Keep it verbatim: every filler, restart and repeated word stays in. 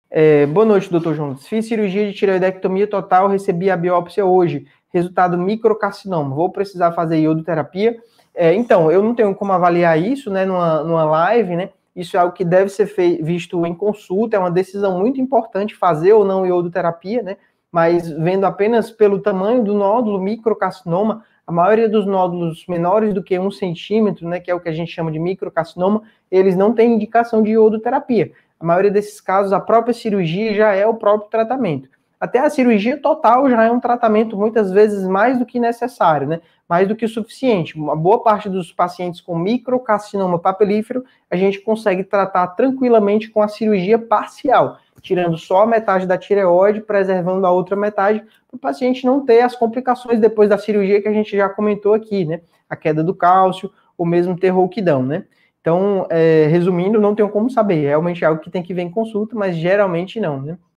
É, boa noite, doutor Jonas. Fiz cirurgia de tireoidectomia total, recebi a biópsia hoje. Resultado microcarcinoma. Vou precisar fazer iodoterapia? É, então, eu não tenho como avaliar isso, né, numa, numa live, né? Isso é algo que deve ser fei- visto em consulta, é uma decisão muito importante fazer ou não iodoterapia, né? Mas vendo apenas pelo tamanho do nódulo microcarcinoma, a maioria dos nódulos menores do que um centímetro, né, que é o que a gente chama de microcarcinoma, eles não têm indicação de iodoterapia. A maioria desses casos, a própria cirurgia já é o próprio tratamento. Até a cirurgia total já é um tratamento muitas vezes mais do que necessário, né? Mais do que o suficiente. Uma boa parte dos pacientes com microcarcinoma papilífero, a gente consegue tratar tranquilamente com a cirurgia parcial, tirando só a metade da tireoide, preservando a outra metade, para o paciente não ter as complicações depois da cirurgia que a gente já comentou aqui, né? A queda do cálcio, ou mesmo ter rouquidão, né? Então, é, resumindo, não tenho como saber. Realmente é algo que tem que ver em consulta, mas geralmente não, né?